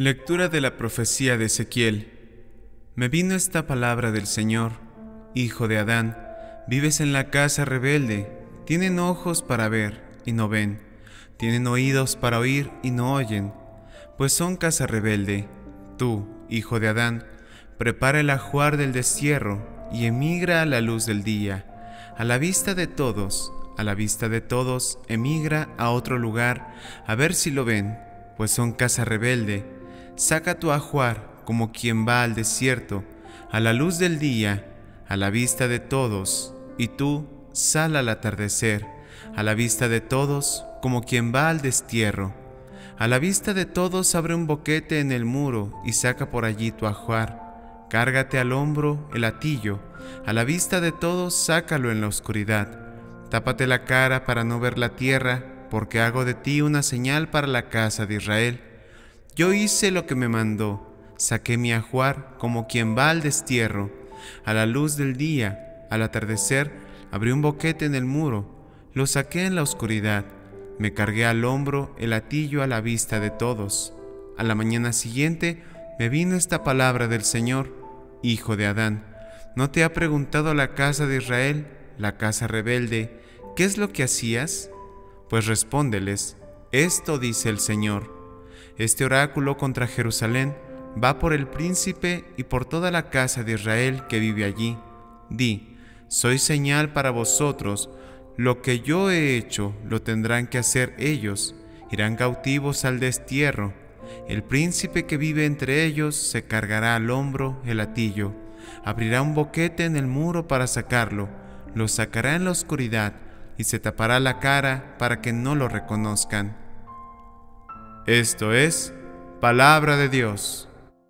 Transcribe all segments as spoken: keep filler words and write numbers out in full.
Lectura de la profecía de Ezequiel. Me vino esta palabra del Señor: Hijo de Adán, vives en la casa rebelde. Tienen ojos para ver y no ven, tienen oídos para oír y no oyen, pues son casa rebelde. Tú, hijo de Adán, prepara el ajuar del destierro y emigra a la luz del día. A la vista de todos, a la vista de todos, emigra a otro lugar, a ver si lo ven, pues son casa rebelde. Saca tu ajuar como quien va al desierto, a la luz del día, a la vista de todos, y tú sal al atardecer, a la vista de todos, como quien va al destierro. A la vista de todos abre un boquete en el muro y saca por allí tu ajuar. Cárgate al hombro el hatillo, a la vista de todos sácalo en la oscuridad. Tápate la cara para no ver la tierra, porque hago de ti una señal para la casa de Israel. Yo hice lo que me mandó, saqué mi ajuar como quien va al destierro. A la luz del día, al atardecer, abrí un boquete en el muro, lo saqué en la oscuridad. Me cargué al hombro el hatillo a la vista de todos. A la mañana siguiente me vino esta palabra del Señor: Hijo de Adán, ¿no te ha preguntado la casa de Israel, la casa rebelde, qué es lo que hacías? Pues respóndeles: esto dice el Señor. Este oráculo contra Jerusalén va por el príncipe y por toda la casa de Israel que vive allí. Di: soy señal para vosotros, lo que yo he hecho lo tendrán que hacer ellos, irán cautivos al destierro. El príncipe que vive entre ellos se cargará al hombro el hatillo, abrirá un boquete en el muro para sacarlo, lo sacará en la oscuridad y se tapará la cara para que no lo reconozcan. Esto es palabra de Dios.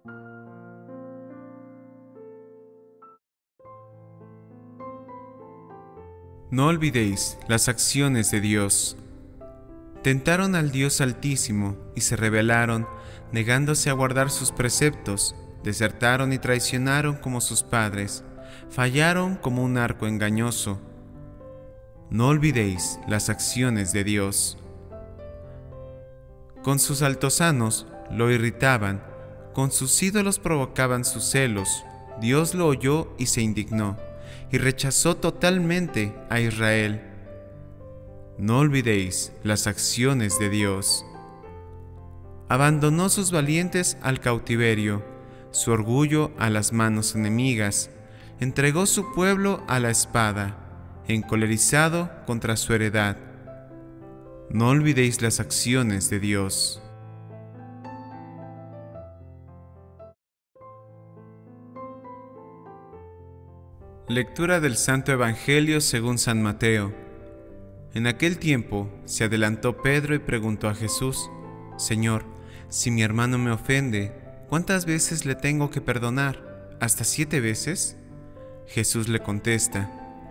No olvidéis las acciones de Dios. Tentaron al Dios Altísimo y se rebelaron, negándose a guardar sus preceptos. Desertaron y traicionaron como sus padres, fallaron como un arco engañoso. No olvidéis las acciones de Dios. Con sus altosanos lo irritaban, con sus ídolos provocaban sus celos. Dios lo oyó y se indignó, y rechazó totalmente a Israel. No olvidéis las acciones de Dios. Abandonó sus valientes al cautiverio, su orgullo a las manos enemigas, entregó su pueblo a la espada, encolerizado contra su heredad. No olvidéis las acciones de Dios. Lectura del Santo Evangelio según San Mateo. En aquel tiempo se adelantó Pedro y preguntó a Jesús: Señor, si mi hermano me ofende, ¿cuántas veces le tengo que perdonar? ¿Hasta siete veces? Jesús le contesta: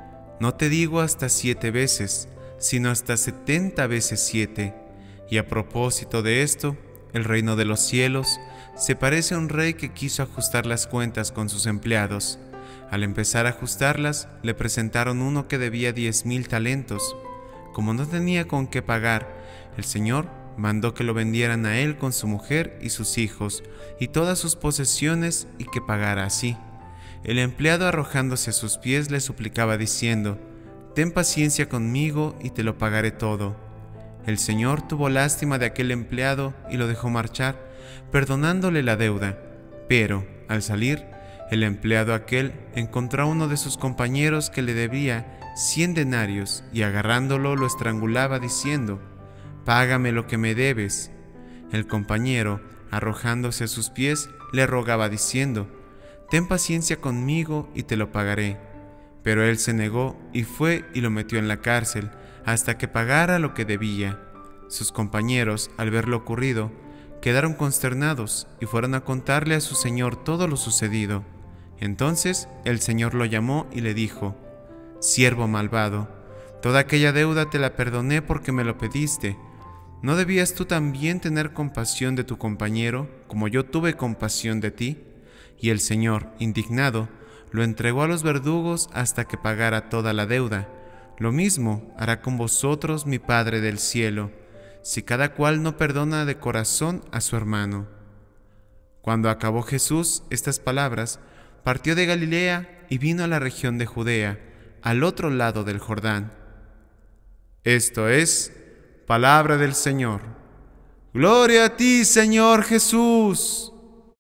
No te digo hasta siete veces, sino hasta setenta veces siete. Y a propósito de esto, el reino de los cielos se parece a un rey que quiso ajustar las cuentas con sus empleados. Al empezar a ajustarlas, le presentaron uno que debía diez mil talentos. Como no tenía con qué pagar, el Señor mandó que lo vendieran a él con su mujer y sus hijos y todas sus posesiones, y que pagara así. El empleado, arrojándose a sus pies, le suplicaba diciendo: Ten paciencia conmigo y te lo pagaré todo. El Señor tuvo lástima de aquel empleado y lo dejó marchar, perdonándole la deuda. Pero, al salir, el empleado aquel encontró a uno de sus compañeros que le debía cien denarios, y agarrándolo lo estrangulaba diciendo: Págame lo que me debes. El compañero, arrojándose a sus pies, le rogaba diciendo: Ten paciencia conmigo y te lo pagaré. Pero él se negó y fue y lo metió en la cárcel hasta que pagara lo que debía. Sus compañeros, al ver lo ocurrido, quedaron consternados y fueron a contarle a su señor todo lo sucedido. Entonces el Señor lo llamó y le dijo: Siervo malvado, toda aquella deuda te la perdoné porque me lo pediste. ¿No debías tú también tener compasión de tu compañero, como yo tuve compasión de ti? Y el Señor, indignado, lo entregó a los verdugos hasta que pagara toda la deuda. Lo mismo hará con vosotros mi Padre del cielo, si cada cual no perdona de corazón a su hermano. Cuando acabó Jesús estas palabras, partió de Galilea y vino a la región de Judea, al otro lado del Jordán. Esto es palabra del Señor. ¡Gloria a ti, Señor Jesús!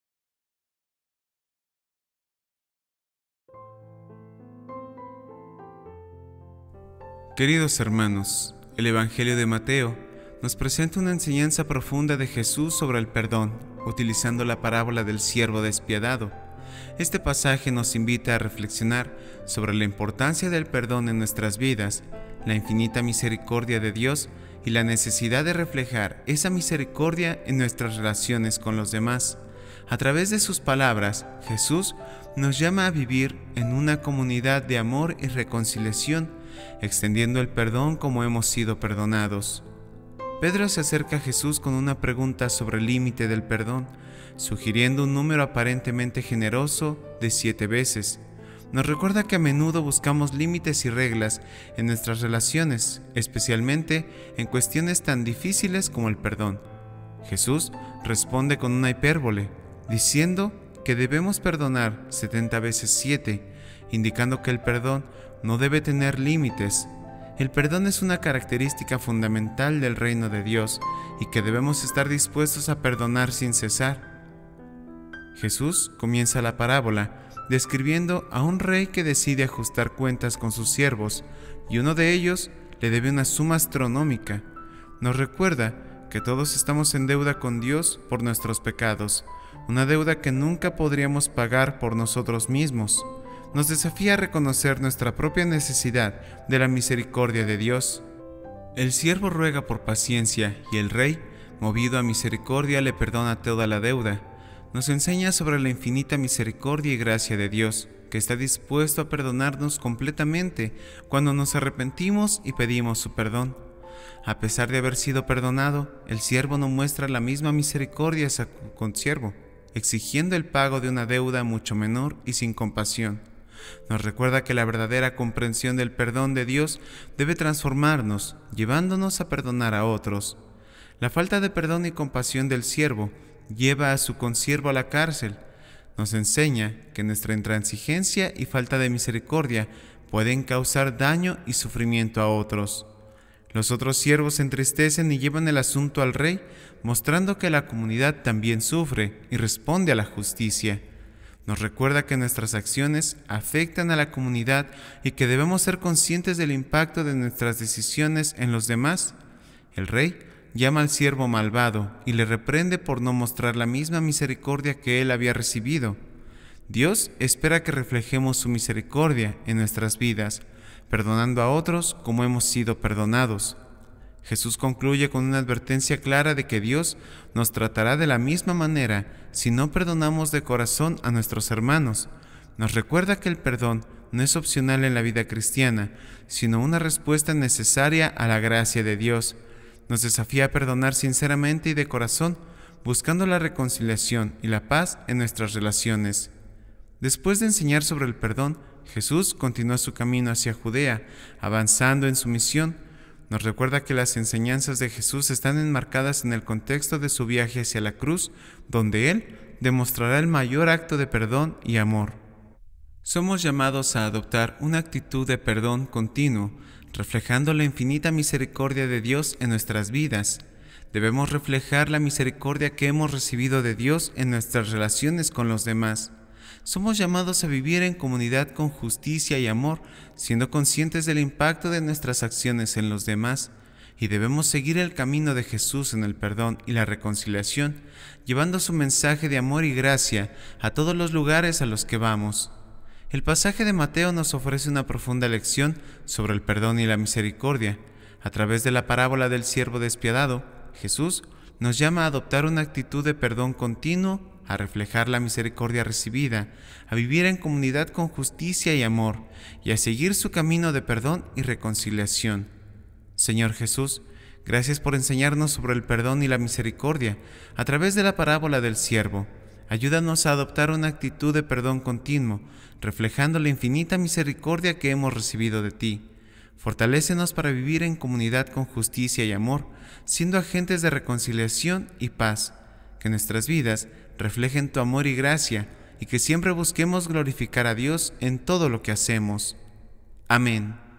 Queridos hermanos, el Evangelio de Mateo nos presenta una enseñanza profunda de Jesús sobre el perdón, utilizando la parábola del siervo despiadado. Este pasaje nos invita a reflexionar sobre la importancia del perdón en nuestras vidas, la infinita misericordia de Dios y la necesidad de reflejar esa misericordia en nuestras relaciones con los demás. A través de sus palabras, Jesús nos llama a vivir en una comunidad de amor y reconciliación, extendiendo el perdón como hemos sido perdonados. Pedro se acerca a Jesús con una pregunta sobre el límite del perdón, sugiriendo un número aparentemente generoso de siete veces. Nos recuerda que a menudo buscamos límites y reglas en nuestras relaciones, especialmente en cuestiones tan difíciles como el perdón. Jesús responde con una hipérbole, diciendo que debemos perdonar setenta veces siete, indicando que el perdón no debe tener límites. El perdón es una característica fundamental del reino de Dios y que debemos estar dispuestos a perdonar sin cesar. Jesús comienza la parábola describiendo a un rey que decide ajustar cuentas con sus siervos y uno de ellos le debe una suma astronómica. Nos recuerda que todos estamos en deuda con Dios por nuestros pecados, una deuda que nunca podríamos pagar por nosotros mismos. Nos desafía a reconocer nuestra propia necesidad de la misericordia de Dios. El siervo ruega por paciencia y el rey, movido a misericordia, le perdona toda la deuda. Nos enseña sobre la infinita misericordia y gracia de Dios, que está dispuesto a perdonarnos completamente cuando nos arrepentimos y pedimos su perdón. A pesar de haber sido perdonado, el siervo no muestra la misma misericordia a su consiervo, exigiendo el pago de una deuda mucho menor y sin compasión. Nos recuerda que la verdadera comprensión del perdón de Dios debe transformarnos, llevándonos a perdonar a otros. La falta de perdón y compasión del siervo lleva a su consiervo a la cárcel. Nos enseña que nuestra intransigencia y falta de misericordia pueden causar daño y sufrimiento a otros. Los otros siervos se entristecen y llevan el asunto al rey, mostrando que la comunidad también sufre y responde a la justicia. Nos recuerda que nuestras acciones afectan a la comunidad y que debemos ser conscientes del impacto de nuestras decisiones en los demás. El rey llama al siervo malvado y le reprende por no mostrar la misma misericordia que él había recibido. Dios espera que reflejemos su misericordia en nuestras vidas, perdonando a otros como hemos sido perdonados. Jesús concluye con una advertencia clara de que Dios nos tratará de la misma manera si no perdonamos de corazón a nuestros hermanos. Nos recuerda que el perdón no es opcional en la vida cristiana, sino una respuesta necesaria a la gracia de Dios. Nos desafía a perdonar sinceramente y de corazón, buscando la reconciliación y la paz en nuestras relaciones. Después de enseñar sobre el perdón, Jesús continuó su camino hacia Judea, avanzando en su misión. Nos recuerda que las enseñanzas de Jesús están enmarcadas en el contexto de su viaje hacia la cruz, donde Él demostrará el mayor acto de perdón y amor. Somos llamados a adoptar una actitud de perdón continuo, reflejando la infinita misericordia de Dios en nuestras vidas. Debemos reflejar la misericordia que hemos recibido de Dios en nuestras relaciones con los demás. Somos llamados a vivir en comunidad con justicia y amor, siendo conscientes del impacto de nuestras acciones en los demás, y debemos seguir el camino de Jesús en el perdón y la reconciliación, llevando su mensaje de amor y gracia a todos los lugares a los que vamos. El pasaje de Mateo nos ofrece una profunda lección sobre el perdón y la misericordia. A través de la parábola del siervo despiadado, Jesús nos llama a adoptar una actitud de perdón continuo, a reflejar la misericordia recibida, a vivir en comunidad con justicia y amor, y a seguir su camino de perdón y reconciliación. Señor Jesús, gracias por enseñarnos sobre el perdón y la misericordia a través de la parábola del siervo. Ayúdanos a adoptar una actitud de perdón continuo, reflejando la infinita misericordia que hemos recibido de ti. Fortalécenos para vivir en comunidad con justicia y amor, siendo agentes de reconciliación y paz. Que nuestras vidas reflejen tu amor y gracia, y que siempre busquemos glorificar a Dios en todo lo que hacemos. Amén.